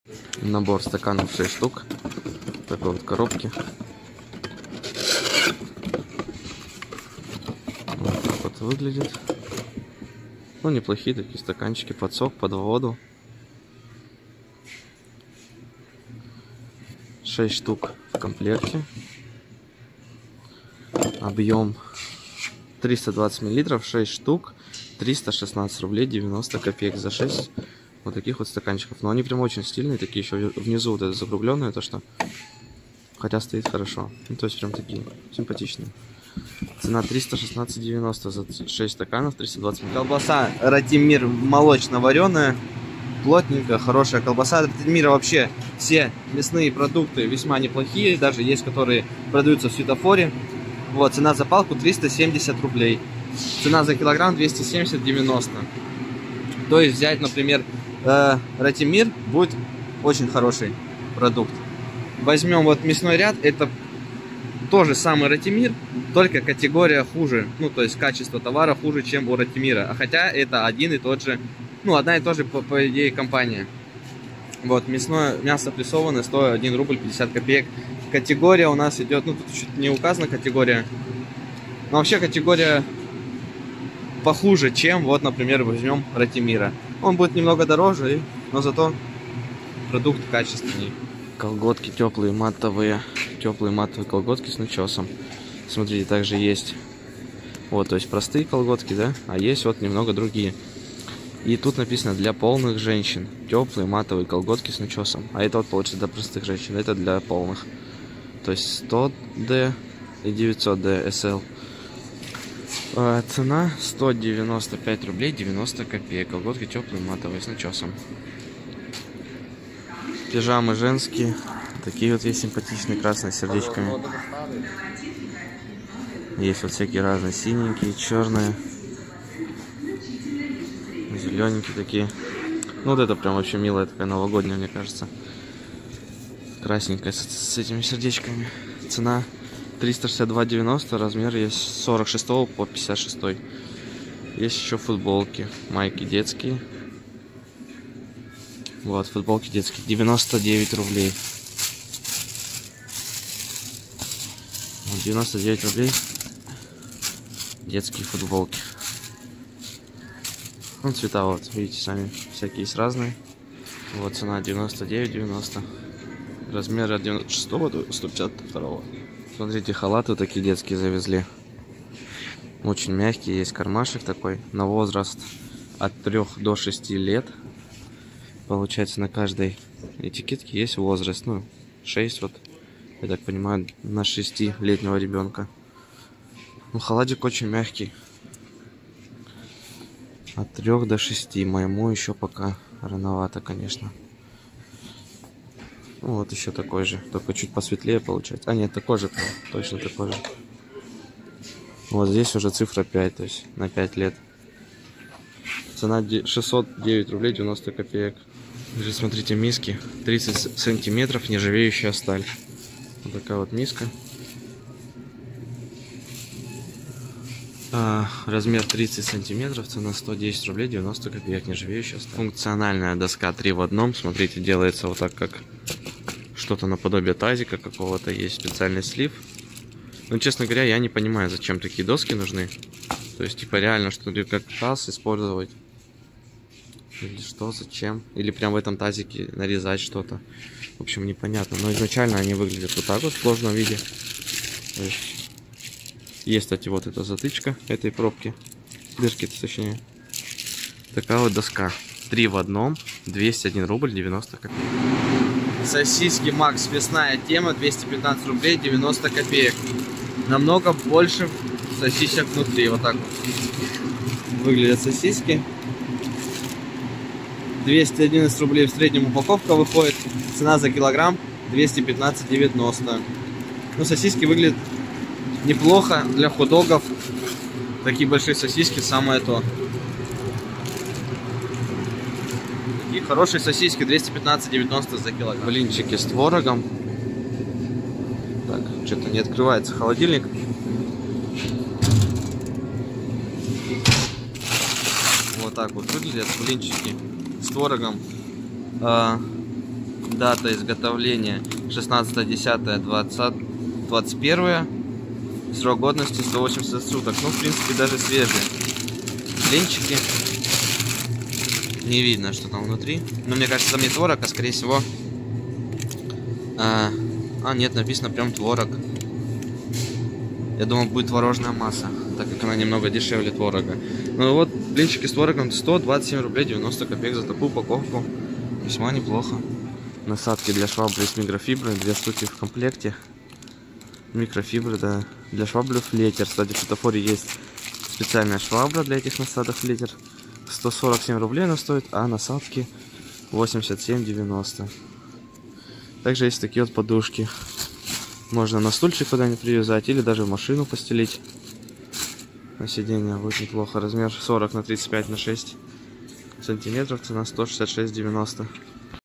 Набор стаканов 6 штук. Такой вот коробки. Вот так вот выглядит. Ну, неплохие такие стаканчики под сок, под воду. 6 штук в комплекте. Объем 320 миллилитров, 6 штук, 316 рублей 90 копеек за 6 вот таких вот стаканчиков. Но они прям очень стильные, такие еще внизу вот это закругленные, то что, хотя стоит хорошо. Ну, то есть прям такие симпатичные. Цена 316,90 за 6 стаканов, 320 миллилитров. Колбаса Ратимир молочно-вареная, плотненькая, хорошая колбаса. Ратимира вообще все мясные продукты весьма неплохие, даже есть, которые продаются в светофоре. Вот, цена за палку 370 рублей. Цена за килограмм 270,90. То есть взять, например, Ратимир, будет очень хороший продукт. Возьмем вот мясной ряд, это тоже самый Ратимир, только категория хуже. Ну, то есть качество товара хуже, чем у Ратимира. А хотя это один и тот же, ну, одна и та же, по идее, компания. Вот, мясное мясо прессованное стоит 1 рубль 50 копеек. Категория у нас идет, ну, тут чуть не указана категория. Но вообще категория похуже, чем, вот, например, возьмем Ратимира. Он будет немного дороже, но зато продукт качественней. Колготки теплые матовые колготки с начесом. Смотрите, также есть вот, то есть простые колготки, да, а есть вот немного другие. И тут написано для полных женщин. Теплые матовые колготки с начесом. А это вот получится для простых женщин, это для полных. То есть 100D и 900D SL. Цена 195 рублей 90 копеек. Колготки теплые матовые с начесом. Пижамы женские. Такие вот есть симпатичные, красные, с сердечками. Есть вот всякие разные, синенькие, черные, зелененькие такие. Ну вот это прям вообще милая, такая новогодняя, мне кажется. Красненькая с этими сердечками. Цена 362,90, размер есть с 46 по 56. Есть еще футболки, майки детские. Вот, футболки детские, 99 рублей. 99 рублей детские футболки. Ну, цвета вот, видите сами, всякие есть разные. Вот цена 99,90. Размер от 96 до 152. Смотрите, халаты вот такие детские завезли. Очень мягкие, есть кармашек такой. На возраст от 3 до 6 лет. Получается, на каждой этикетке есть возраст. Ну, 6 вот. Я так понимаю, на 6-летнего ребенка. Ну, халатик очень мягкий. От 3 до 6. Моему еще пока рановато, конечно. Ну, вот еще такой же. Только чуть посветлее получается. А, нет, такой же. Точно такой же. Вот здесь уже цифра 5. То есть на 5 лет. Цена 609 рублей 90 копеек. Здесь, смотрите, миски. 30 сантиметров, нержавеющая сталь. Вот такая вот миска. Размер 30 сантиметров, цена 110 рублей 90 копеек, нержавеющая сталь. Функциональная доска 3 в одном. Смотрите, делается вот так, как что-то наподобие тазика какого-то. Есть специальный слив. Но, честно говоря, я не понимаю, зачем такие доски нужны. То есть, типа, реально, что ли, как таз использовать. Или что, зачем? Или прям в этом тазике нарезать что-то. В общем, непонятно. Но изначально они выглядят вот так вот в сложном виде. Есть, кстати, вот эта затычка этой пробки. Дырки-то, точнее. Такая вот доска. 3 в одном. 201 рубль 90 копеек. Сосиски Макс. Весная тема. 215 рублей 90 копеек. Намного больше сосисек внутри. Вот так вот выглядят сосиски. 211 рублей в среднем упаковка выходит. Цена за килограмм 215,90. Ну, сосиски выглядят неплохо для хот-догов. Такие большие сосиски самое то. Такие хорошие сосиски 215,90 за килограмм. Блинчики с творогом. Так, что-то не открывается холодильник. Вот так вот выглядят блинчики с творогом. Дата изготовления 16.10.2021. Срок годности 180 суток. Ну, в принципе, даже свежие. Блинчики. Не видно, что там внутри. Но мне кажется, там не творог, а скорее всего... нет, написано прям творог. Я думал, будет творожная масса, так как она немного дешевле творога. Ну вот, блинчики с творогом 127 рублей 90 копеек за такую упаковку. Весьма неплохо. Насадки для швабры из микрофибры, 2 штуки в комплекте. Микрофибры, да. Для швабры флетер. Кстати, в светофоре есть специальная швабра для этих насадок флетер. 147 рублей она стоит, а насадки 87,90. Также есть такие вот подушки. Можно на стульчик куда-нибудь привязать или даже в машину постелить. На сиденье будет неплохо. Размер 40 на 35 на 6 сантиметров. Цена 166,90.